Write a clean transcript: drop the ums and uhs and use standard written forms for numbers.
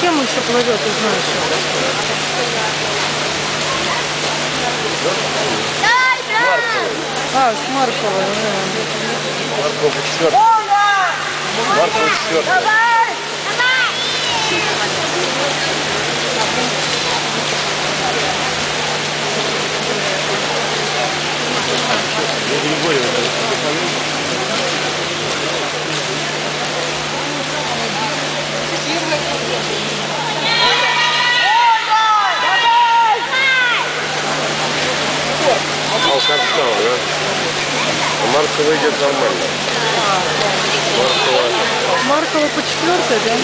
чем еще плывет, ты знаешь? А, с Марковой, да. Маркова 4. Маркова 4. Григорьева, как стало, да? А Маркова идет нормально. Маркова по 4, да?